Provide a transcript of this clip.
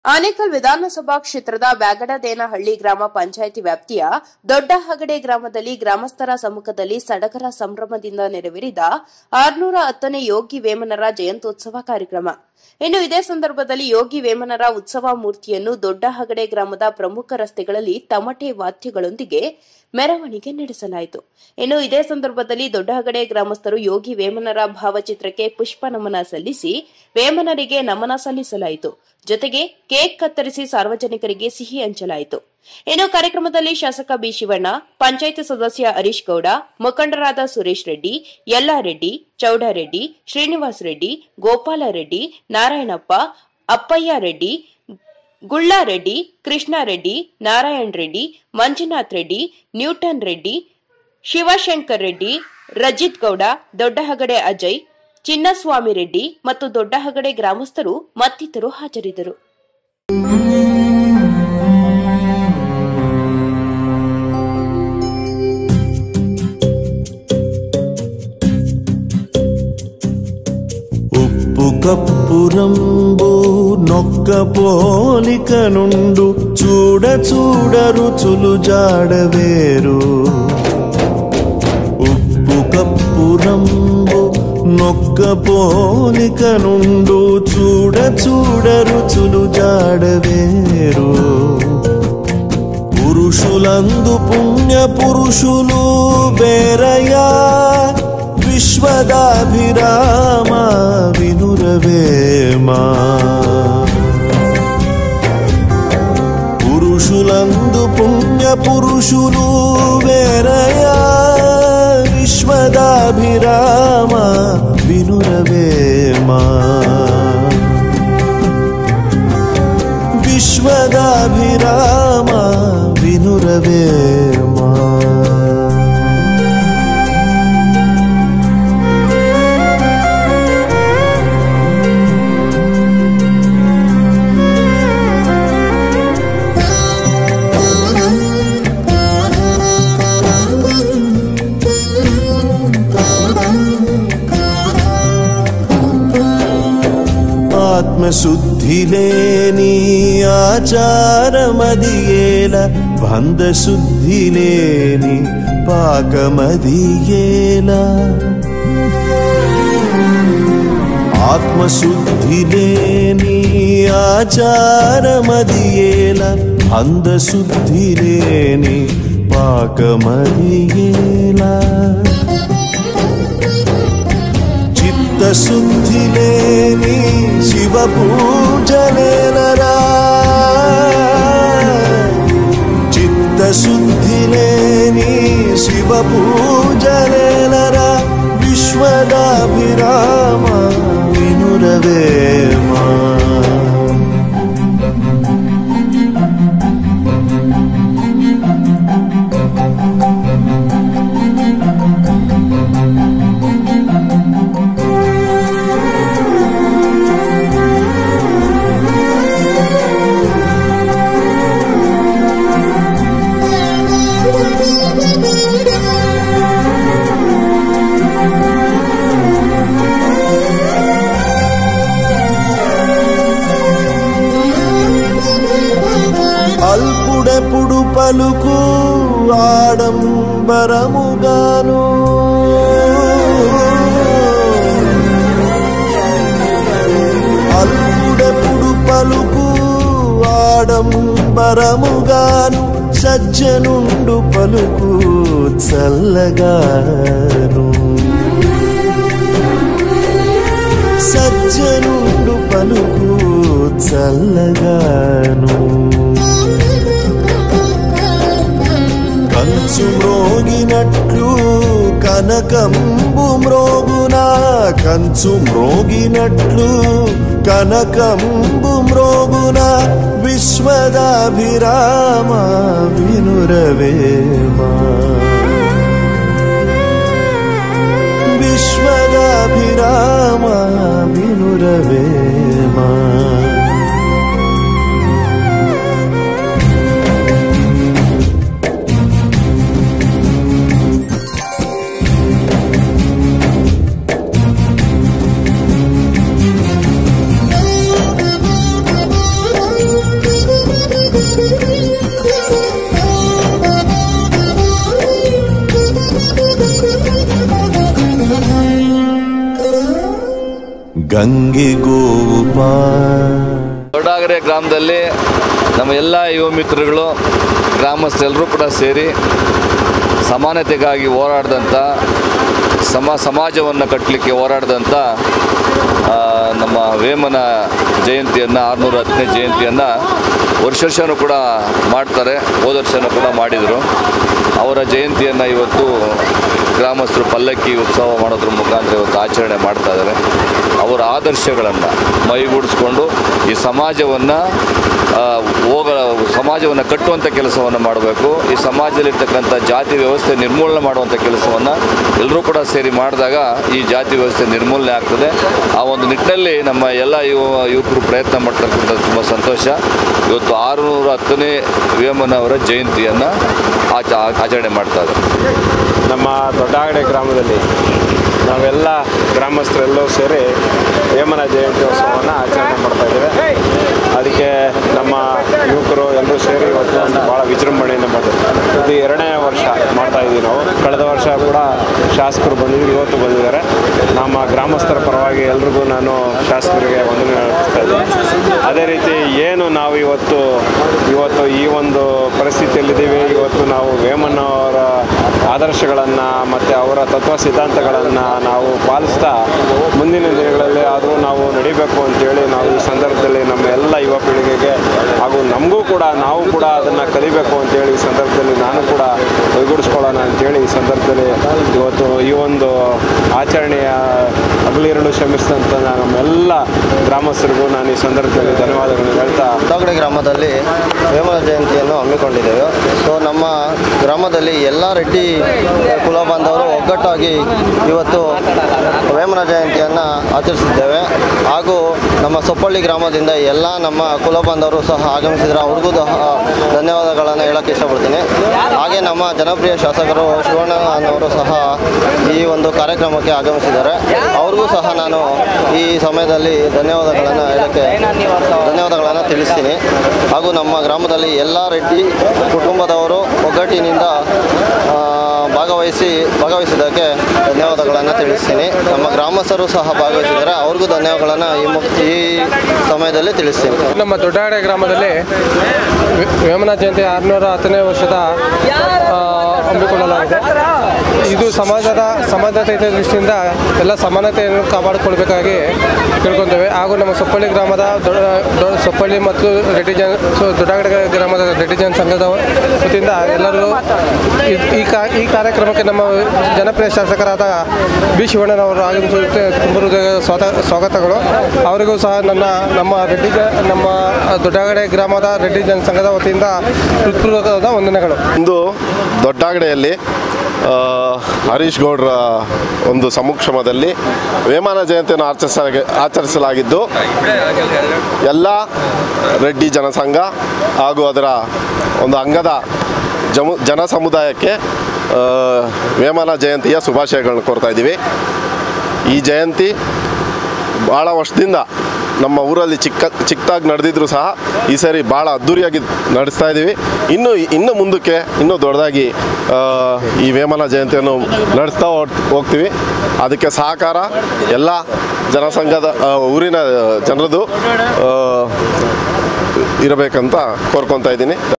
ಆನೇಕಲ್ ವಿಧಾನಸಭಾ ಕ್ಷೇತ್ರದ ಬ್ಯಾಗಡದೇನಹಳ್ಳಿ ಗ್ರಾಮ ಪಂಚಾಯಿತಿ ವ್ಯಾಪ್ತಿಯ ದೊಡ್ಡ ಹಗಡೆ ಗ್ರಾಮದಲ್ಲಿ ಗ್ರಾಮಸ್ಥರ ಸಮ್ಮುಖದಲ್ಲಿ ಸಡಗರ ಸಂಭ್ರಮದಿಂದ ನೆರವೇರಿದ 610ನೇ ಯೋಗಿ ವೇಮನರ ಜಯಂತ್ಯೋತ್ಸವ ಕಾರ್ಯಕ್ರಮ. ಇನ್ನು ಇದೇ ಸಂದರ್ಭದಲ್ಲಿ ಯೋಗಿ ವೇಮನರ ಉತ್ಸವ ಮೂರ್ತಿಯನ್ನು ದೊಡ್ಡ ಹಗಡೆ ಗ್ರಾಮದ ಪ್ರಮುಖ ರಸ್ತೆಗಳಲ್ಲಿ ತಮಟೆ ವಾದ್ಯಗಳೊಂದಿಗೆ ಮೆರವಣಿಗೆ ನಡೆಸಲಾಯಿತು. ಇನ್ನು ಇದೇ ಸಂದರ್ಭದಲ್ಲಿ ದೊಡ್ಡ ಹಗಡೆ ಗ್ರಾಮಸ್ಥರು ಯೋಗಿ ವೇಮನರ ಭಾವಚಿತ್ರಕ್ಕೆ ಪುಷ್ಪ ನಮನ ಸಲ್ಲಿಸಿ ವೇಮನರಿಗೆ ನಮನ ಸಲ್ಲಿಸಲಾಯಿತು. ಜೊತೆಗೆ ಕೇಕ್ ಕತ್ತರಿಸಿ ಸಾರ್ವಜನಿಕರಿಗೆ ಸಿಹಿ ಹಂಚಲಾಯಿತು. ಇನ್ನು ಕಾರ್ಯಕ್ರಮದಲ್ಲಿ ಶಾಸಕ ಬಿ ಶಿವಣ್ಣ, ಪಂಚಾಯತ್ ಸದಸ್ಯ ಹರೀಶ್ ಗೌಡ, ಮುಖಂಡರಾದ ಸುರೇಶ್ ರೆಡ್ಡಿ, ಯಲ್ಲಾರೆಡ್ಡಿ, ಚೌಡರೆಡ್ಡಿ, ಶ್ರೀನಿವಾಸ್ ರೆಡ್ಡಿ, ಗೋಪಾಲ ರೆಡ್ಡಿ, ನಾರಾಯಣಪ್ಪ, ಅಪ್ಪಯ್ಯ ರೆಡ್ಡಿ, ಗುಳ್ಳಾರೆಡ್ಡಿ, ಕೃಷ್ಣಾರೆಡ್ಡಿ, ನಾರಾಯಣ್ ರೆಡ್ಡಿ, ಮಂಜುನಾಥ್ ರೆಡ್ಡಿ, ನ್ಯೂಟನ್ ರೆಡ್ಡಿ, ಶಿವಶಂಕರ್ ರೆಡ್ಡಿ, ರಜಿತ್ ಗೌಡ, ದೊಡ್ಡಹಗಡೆ ಅಜಯ್, ಚಿನ್ನಸ್ವಾಮಿ ರೆಡ್ಡಿ ಮತ್ತು ದೊಡ್ಡಹಗಡೆ ಗ್ರಾಮಸ್ಥರು ಮತ್ತಿತರರು ಹಾಜರಿದ್ದರು. ఉప్పు కప్పురంబు నొక్క పోలిక నుండు చూడ చూడ రుచులు జాడవేరు. ఉప్పు కప్పురంబు నొక్క పోలిక నుండు చూడ చూడ రుచులు జాడవేరు. పురుషులందు పుణ్య పురుషులు వేరయ్యా, విశ్వదాభిరామ వినురవేమా. పురుషులందు పుణ్య పురుషులు వేరయ్యా, విశ్వదాభిరామ వినురవేమా. విశ్వదాభిరామ వినురవేమా. ఆత్మశుద్ధి లేని ఆచారమదియేల, బంధశుద్ధి లేని పాకమదియేల. ఆత్మశుద్ధి లేని ఆచారమదియేల, బంధశుద్ధి లేని పాకమదియేల. చిత్తశుద్ధి లేని శివ పూజలేనరా, చిత్తశుద్ధి లేని శివ పూజలేనరా. విశ్వదాభిరామ వినురవేమా. అల్పుడెప్పుడు పలుకు ఆడంబరముగాను, అల్పుడెప్పుడు పలుకు ఆడంబరముగాను, సజ్జనుండు పలుకు చల్లగాను. సజ్జనుండు పలుకు చల్లగాను. కంచు మ్రోగినట్లు కనకంబు మ్రోగునా, కంచు మ్రోగినట్లు కనకంబు మ్రోగునా. విశ్వదాభిరామ వినురవేమా. విశ్వదాభిరామ వినురవేమా. ಗಂಗೆ ಗೋವು ದೊಡ್ಡಾಗರೆ ಗ್ರಾಮದಲ್ಲಿ ನಮ್ಮ ಎಲ್ಲ ಯುವ ಮಿತ್ರಗಳು ಗ್ರಾಮಸ್ಥರೆಲ್ಲರೂ ಕೂಡ ಸೇರಿ ಸಮಾನತೆಗಾಗಿ ಹೋರಾಡಿದಂಥ ಸಮಾಜವನ್ನು ಕಟ್ಟಲಿಕ್ಕೆ ಹೋರಾಡಿದಂಥ ನಮ್ಮ ವೇಮನ ಜಯಂತಿಯನ್ನು 610ನೇ ಜಯಂತಿಯನ್ನು ವರ್ಷವೂ ಕೂಡ ಮಾಡ್ತಾರೆ. ಹೋದ ವರ್ಷವೂ ಕೂಡ ಮಾಡಿದರು. ಅವರ ಜಯಂತಿಯನ್ನು ಇವತ್ತು ಗ್ರಾಮಸ್ಥರು ಪಲ್ಲಕ್ಕಿ ಉತ್ಸವ ಮಾಡೋದ್ರ ಮುಖಾಂತರ ಇವತ್ತು ಆಚರಣೆ ಮಾಡ್ತಾ ಇದ್ದಾರೆ. ಅವರ ಆದರ್ಶಗಳನ್ನು ಮೈಗೂಡಿಸ್ಕೊಂಡು ಈ ಸಮಾಜವನ್ನು ಕಟ್ಟುವಂಥ ಕೆಲಸವನ್ನು ಮಾಡಬೇಕು. ಈ ಸಮಾಜದಲ್ಲಿರ್ತಕ್ಕಂಥ ಜಾತಿ ವ್ಯವಸ್ಥೆ ನಿರ್ಮೂಲನೆ ಮಾಡುವಂಥ ಕೆಲಸವನ್ನು ಎಲ್ಲರೂ ಕೂಡ ಸೇರಿ ಮಾಡಿದಾಗ ಈ ಜಾತಿ ವ್ಯವಸ್ಥೆ ನಿರ್ಮೂಲನೆ ಆಗ್ತದೆ. ಆ ಒಂದು ನಿಟ್ಟಿನಲ್ಲಿ ನಮ್ಮ ಎಲ್ಲ ಯುವಕರು ಪ್ರಯತ್ನ ಮಾಡ್ತಕ್ಕಂಥದ್ದು ತುಂಬ ಸಂತೋಷ. ಇವತ್ತು 610ನೇ ವೇಮನವರ ಜಯಂತಿಯನ್ನು ಆಚರಣೆ ಮಾಡ್ತಾರೆ. ನಮ್ಮ ದೊಡ್ಡಾಗಡೆ ಗ್ರಾಮದಲ್ಲಿ ನಾವೆಲ್ಲ ಗ್ರಾಮಸ್ಥರೆಲ್ಲರೂ ಸೇರಿ ವೇಮನ ಜಯಂತಿ ಉತ್ಸವವನ್ನು ಆಚರಣೆ ಮಾಡ್ತಾಯಿದ್ದೇವೆ. ಅದಕ್ಕೆ ನಮ್ಮ ಯುವಕರು ಎಲ್ಲರೂ ಸೇರಿ ಇವತ್ತು ಭಾಳ ವಿಜೃಂಭಣೆಯಿಂದ ಮಾಡಿದ್ರು. ಇದು 2ನೇ ವರ್ಷ ಮಾಡ್ತಾಯಿದ್ದೀವಿ ನಾವು. ಕಳೆದ ವರ್ಷ ಕೂಡ ಶಾಸಕರು ಬಂದಿದ್ದು, ಇವತ್ತು ಬಂದಿದ್ದಾರೆ. ನಮ್ಮ ಗ್ರಾಮಸ್ಥರ ಪರವಾಗಿ ಎಲ್ರಿಗೂ ನಾನು ಶಾಸಕರಿಗೆ ವಂದನೆ ಅರ್ಪಿಸ್ತಾ ಇದ್ದೀನಿ. ಅದೇ ರೀತಿ ಏನು ನಾವು ಇವತ್ತು ಈ ಒಂದು ಪರಿಸ್ಥಿತಿಯಲ್ಲಿದ್ದೀವಿ. ಇವತ್ತು ನಾವು ವೇಮನವರ ಆದರ್ಶಗಳನ್ನು ಮತ್ತು ಅವರ ತತ್ವ ಸಿದ್ಧಾಂತಗಳನ್ನು ನಾವು ಪಾಲಿಸ್ತಾ ಮುಂದಿನ ದಿನಗಳಲ್ಲಿ ಆದರೂ ನಾವು ನಡಿಬೇಕು ಅಂತೇಳಿ ನಾವು ಈ ಸಂದರ್ಭದಲ್ಲಿ ನಮ್ಮ ಎಲ್ಲ ಯುವ ಪೀಳಿಗೆಗೆ ಹಾಗೂ ನಮಗೂ ಕೂಡ ನಾವು ಕೂಡ ಅದನ್ನು ಕಲಿಬೇಕು ಅಂತೇಳಿ ಈ ಸಂದರ್ಭದಲ್ಲಿ ನಾನು ಕೂಡ ಕೈಗೂಡಿಸ್ಕೊಳ್ಳೋಣ ಅಂತೇಳಿ ಈ ಸಂದರ್ಭದಲ್ಲಿ ಇವತ್ತು ಈ ಒಂದು ಆಚರಣೆಯ ಹಗಲಿರುಳು ಶ್ರಮಿಸಿದಂಥ ನಮ್ಮೆಲ್ಲ ಗ್ರಾಮಸ್ಥರಿಗೂ ನಾನು ಈ ಸಂದರ್ಭದಲ್ಲಿ ಧನ್ಯವಾದಗಳನ್ನು ಹೇಳ್ತಾ ದೊಡ್ಡಾಗಡೆ ಗ್ರಾಮದಲ್ಲಿ ವೇಮನ ಜಯಂತಿಯನ್ನು ಹಮ್ಮಿಕೊಂಡಿದ್ದೇವೆ. ಸೊ ನಮ್ಮ ಗ್ರಾಮದಲ್ಲಿ ಎಲ್ಲ ರೆಡ್ಡಿ ಕುಲ ಬಾಂಧವರು ಒಗ್ಗಟ್ಟಾಗಿ ಇವತ್ತು ವೇಮನ ಜಯಂತಿಯನ್ನು ಆಚರಿಸಿದ್ದೇವೆ. ಹಾಗೂ ನಮ್ಮ ಸೊಪ್ಪಳ್ಳಿ ಗ್ರಾಮದಿಂದ ಎಲ್ಲ ನಮ್ಮ ಕುಲ ಬಾಂಧವರು ಸಹ ಆಗಮಿಸಿದರೆ ಅವ್ರಿಗೂ ಧನ್ಯವಾದಗಳನ್ನು ಹೇಳೋಕ್ಕೆ ಇಷ್ಟಪಡ್ತೀನಿ. ಹಾಗೆ ನಮ್ಮ ಜನಪ್ರಿಯ ಶಾಸಕರು ಶಿವಣ್ಣನವರು ಸಹ ಈ ಒಂದು ಕಾರ್ಯಕ್ರಮಕ್ಕೆ ಆಗಮಿಸಿದ್ದಾರೆ. ಅವ್ರಿಗೂ ಸಹ ನಾನು ಈ ಸಮಯದಲ್ಲಿ ಧನ್ಯವಾದಗಳನ್ನು ತಿಳಿಸ್ತೀನಿ. ಹಾಗೂ ನಮ್ಮ ಗ್ರಾಮದಲ್ಲಿ ಎಲ್ಲ ರೆಡ್ಡಿ ಕುಟುಂಬದವರು ಒಗ್ಗಟ್ಟಿನಿಂದ ಭಾಗವಹಿಸಿದ್ದಕ್ಕೆ ಧನ್ಯವಾದಗಳನ್ನು ತಿಳಿಸ್ತೀನಿ. ನಮ್ಮ ಗ್ರಾಮಸ್ಥರು ಸಹ ಭಾಗವಹಿಸಿದ್ದಾರೆ. ಅವ್ರಿಗೂ ಧನ್ಯವಾದಗಳನ್ನು ಈ ಸಮಯದಲ್ಲಿ ತಿಳಿಸ್ತೀನಿ. ನಮ್ಮ ದೊಡ್ಡಾಗಡೆ ಗ್ರಾಮದಲ್ಲಿ ವೇಮನ ಜಯಂತಿ 610ನೇ ವರ್ಷದ ಹಮ್ಮಿಕೊಳ್ಳಲಾಗಿದೆ. ಇದು ಸಮಾಜದ ದೃಷ್ಟಿಯಿಂದ ಎಲ್ಲ ಸಮಾನತೆಯನ್ನು ಕಾಪಾಡಿಕೊಳ್ಬೇಕಾಗಿ ತಿಳ್ಕೊತೇವೆ. ಹಾಗೂ ನಮ್ಮ ಸೊಪ್ಪಳ್ಳಿ ಗ್ರಾಮದ ಸೊಪ್ಪಳ್ಳಿ ಮತ್ತು ದೊಡ್ಡಾಗಡೆ ಗ್ರಾಮದ ರೆಡ್ಡಿ ಜನ ಸಂಘದ ವತಿಯಿಂದ ಎಲ್ಲರೂ ಈ ಕಾರ್ಯಕ್ರಮಕ್ಕೆ ನಮ್ಮ ಜನಪ್ರಿಯ ಶಾಸಕರಾದ ಬಿ ಶಿವಣ್ಣನವರು ಆಗಮಿಸುತ್ತೆ ತುಂಬ ಸ್ವಾಗತಗಳು. ಅವರಿಗೂ ಸಹ ನಮ್ಮ ದೊಡ್ಡಾಗಡೆ ಗ್ರಾಮದ ರೆಡ್ಡಿ ಜನ ಸಂಘದ ವತಿಯಿಂದ ಹೃತ್ಪೂರ್ವಕವಾದ ವಂದನೆಗಳು. ಇಂದು ದೊಡ್ಡಾಗಡೆಯಲ್ಲಿ ಹರೀಶ್ ಗೌಡ್ರ ಒಂದು ಸಮಕ್ಷಮದಲ್ಲಿ ವೇಮನ ಜಯಂತಿಯನ್ನು ಆಚರಿಸಲಾಗಿದ್ದು ಎಲ್ಲ ರೆಡ್ಡಿ ಜನಸಂಘ ಹಾಗೂ ಅದರ ಒಂದು ಅಂಗದ ಜನ ಸಮುದಾಯಕ್ಕೆ ವೇಮನ ಜಯಂತಿಯ ಶುಭಾಶಯಗಳನ್ನು ಕೋರ್ತಾ ಇದ್ದೀವಿ. ಈ ಜಯಂತಿ ಭಾಳ ವರ್ಷದಿಂದ ನಮ್ಮ ಊರಲ್ಲಿ ಚಿಕ್ಕದಾಗಿ ನಡೆದಿದ್ರು ಸಹ ಈ ಸರಿ ಭಾಳ ಅದ್ಧೂರಿಯಾಗಿ ನಡೆಸ್ತಾ ಇದ್ದೀವಿ. ಇನ್ನು ಮುಂದಕ್ಕೆ ಇನ್ನೂ ದೊಡ್ಡದಾಗಿ ಈ ವೇಮನ ಜಯಂತಿಯನ್ನು ನಡೆಸ್ತಾ ಹೋಗ್ತೀವಿ. ಅದಕ್ಕೆ ಸಹಕಾರ ಎಲ್ಲ ಜನಸಂಘದ ಊರಿನ ಜನರದು ಇರಬೇಕಂತ ಕೋರ್ಕೊತಾ ಇದ್ದೀನಿ.